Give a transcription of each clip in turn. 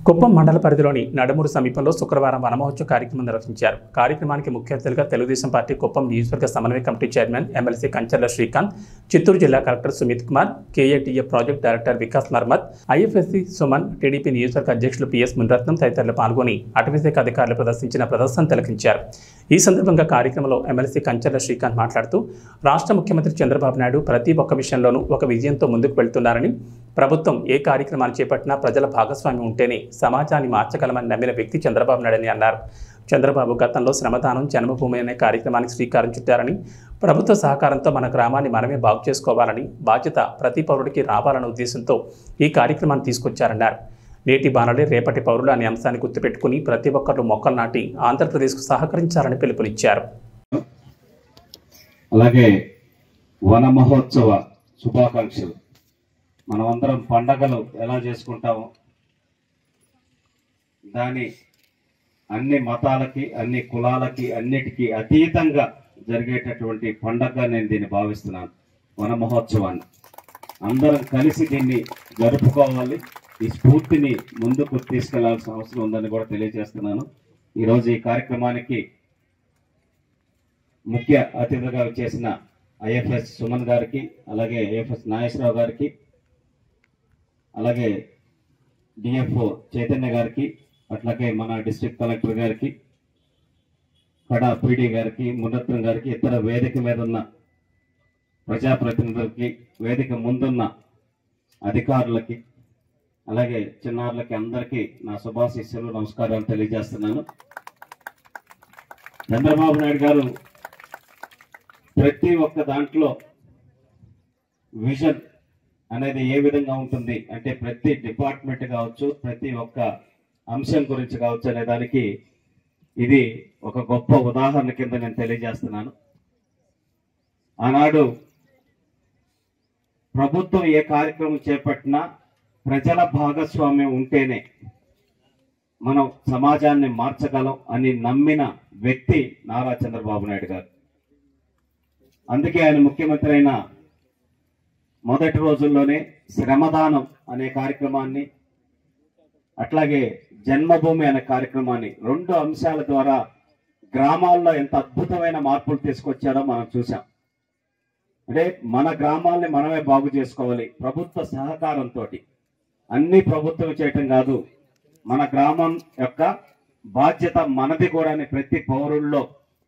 కుప్పం మండల పరిధిలోని నడుమూరు సమీపంలో శుక్రవారం వనమహోత్సవ కార్యక్రమం నిర్వహించారు. కార్యక్రమానికి ముఖ్య అతిథులుగా తెలుగుదేశం పార్టీ కుప్పం నియోజకవర్గ సమన్వయ committee chairman MLC Kancharla Srikanth, Chittoor జిల్లా collector Sumit Kumar, KATA project director Vikas Marmat, IFSC Suman, TDP నియోజకవర్గ అధ్యక్షులు పిఎస్ మునిరత్నం తదితరులు పాల్గొని అటవీశాఖ అధికారులు ప్రదర్శించిన ప్రదర్శన తిలకించారు. ఈ సందర్భంగా కార్యక్రమంలో ఎమ్మెల్సీ కంచర్ల శ్రీకాంత్ మాట్లాడుతూ రాష్ట్ర ముఖ్యమంత్రి చంద్రబాబు నాయుడు ప్రతి ఒక్క విషయంలోనూ ఒక విజయంతో ముందుకు వెళ్తున్నారని, ప్రభుత్వం ఏ కార్యక్రమాన్ని చేపట్టినా ప్రజల భాగస్వామ్యం ఉంటేనే సమాజాన్ని మార్చగలమని నమ్మిన వ్యక్తి చంద్రబాబు నాయుడని అన్నారు. చంద్రబాబు గతంలో శ్రమదానం జన్మభూమి అనే కార్యక్రమానికి శ్రీకారం చుట్టారని, ప్రభుత్వ సహకారంతో మన గ్రామాన్ని మనమే బాగు చేసుకోవాలని, బాధ్యత ప్రతి పౌరుడికి రావాలన్న ఉద్దేశంతో ఈ కార్యక్రమాన్ని తీసుకొచ్చారన్నారు. నేటి బాణలే రేపటి పౌరులు అనే అంశాన్ని గుర్తుపెట్టుకుని ప్రతి ఒక్కరు మొక్కలు నాటి ఆంధ్రప్రదేశ్కు సహకరించాలని పిలుపునిచ్చారు. అలాగే వన మహోత్సవ శుభాకాంక్షలు. మనమందరం పండగలు ఎలా చేసుకుంటామో దాని అన్ని మతాలకి, అన్ని కులాలకి, అన్నిటికీ అతీతంగా జరిగేటటువంటి పండగ నేను దీన్ని భావిస్తున్నాను. వన మహోత్సవాన్ని అందరం కలిసి దీన్ని జరుపుకోవాలి. ఈ స్ఫూర్తిని ముందుకు తీసుకెళ్లాల్సిన అవసరం ఉందని కూడా తెలియజేస్తున్నాను. ఈరోజు ఈ కార్యక్రమానికి ముఖ్య అతిథిగా చేసిన ఐఎఫ్ఎస్ సుమన్ గారికి, అలాగే ఐఎఫ్ఎస్ నాగేశ్వరరావు గారికి, అలాగే డిఎఫ్ఓ చైతన్య గారికి, అట్లాగే మన డిస్ట్రిక్ట్ కలెక్టర్ గారికి, కడా పీడీ గారికి, మునరత్నం గారికి, ఇతర వేదిక మీద ఉన్న ప్రజాప్రతినిధులకి, వేదిక ముందున్న అధికారులకి, అలాగే చిన్నారులకి అందరికీ నా శుభాశీస్సులు, నమస్కారాలు తెలియజేస్తున్నాను. చంద్రబాబు నాయుడు గారు ప్రతి ఒక్క దాంట్లో విజన్ అనేది ఏ విధంగా ఉంటుంది అంటే ప్రతి డిపార్ట్మెంట్ కావచ్చు, ప్రతి ఒక్క అంశం గురించి కావచ్చు అనే దానికి ఇది ఒక గొప్ప ఉదాహరణ కింద నేను తెలియజేస్తున్నాను. ఆనాడు ప్రభుత్వం ఏ కార్యక్రమం చేపట్టినా ప్రజల భాగస్వామ్యం ఉంటేనే మనం సమాజాన్ని మార్చగలం అని నమ్మిన వ్యక్తి నారా చంద్రబాబు నాయుడు గారు. అందుకే ఆయన ముఖ్యమంత్రి అయిన మొదటి రోజుల్లోనే శ్రమదానం అనే కార్యక్రమాన్ని, అట్లాగే జన్మభూమి అనే కార్యక్రమాన్ని, రెండు అంశాల ద్వారా గ్రామాల్లో ఎంత అద్భుతమైన మార్పులు తీసుకొచ్చారో మనం చూసాం. అంటే మన గ్రామాల్ని మనమే బాగు చేసుకోవాలి, ప్రభుత్వ సహకారంతో. అన్ని ప్రభుత్వం చేయటం కాదు, మన గ్రామం యొక్క బాధ్యత మనది కూడా ప్రతి పౌరుల్లో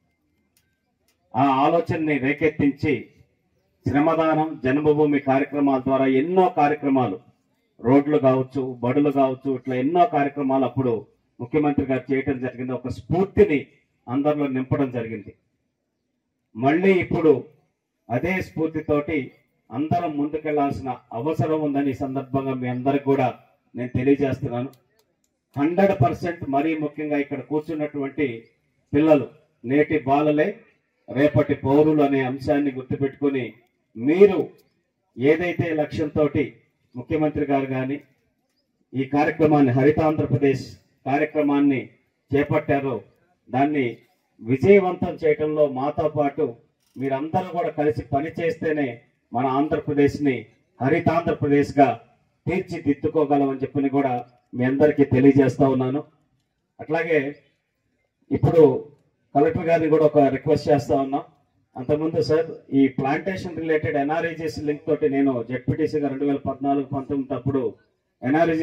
ఆ ఆలోచనని రేకెత్తించి శ్రమదానం జన్మభూమి కార్యక్రమాల ద్వారా ఎన్నో కార్యక్రమాలు, రోడ్లు కావచ్చు, బడులు కావచ్చు, ఇట్లా ఎన్నో కార్యక్రమాలు అప్పుడు ముఖ్యమంత్రి గారు చేయటం జరిగింది. ఒక స్ఫూర్తిని అందరిలో నింపడం జరిగింది. మళ్ళీ ఇప్పుడు అదే స్ఫూర్తితోటి అందరం ముందుకెళ్లాల్సిన అవసరం ఉందని ఈ సందర్భంగా మీ అందరికి కూడా నేను తెలియజేస్తున్నాను. 100% మరీ ముఖ్యంగా ఇక్కడ కూర్చున్నటువంటి పిల్లలు నేటి బాలలే రేపటి పౌరులు అనే అంశాన్ని గుర్తుపెట్టుకుని మీరు ఏదైతే లక్ష్యంతో ముఖ్యమంత్రి గారు కానీ ఈ కార్యక్రమాన్ని, హరితాంధ్రప్రదేశ్ కార్యక్రమాన్ని చేపట్టారో దాన్ని విజయవంతం చేయడంలో మాతో పాటు మీరందరూ కూడా కలిసి పనిచేస్తేనే మన ఆంధ్రప్రదేశ్ని హరితాంధ్రప్రదేశ్గా తీర్చిదిద్దుకోగలమని చెప్పని కూడా మీ అందరికీ తెలియజేస్తా ఉన్నాను. అట్లాగే ఇప్పుడు కలెక్టర్ గారిని కూడా ఒక రిక్వెస్ట్ చేస్తా ఉన్నాం. అంతకుముందు సార్ ఈ ప్లాంటేషన్ రిలేటెడ్ ఎన్ఆర్ఈజీసీ లింక్ తోటి నేను జెడ్పీటీసీగా 2014-19 అప్పుడు ఎన్ఆర్ఈజీ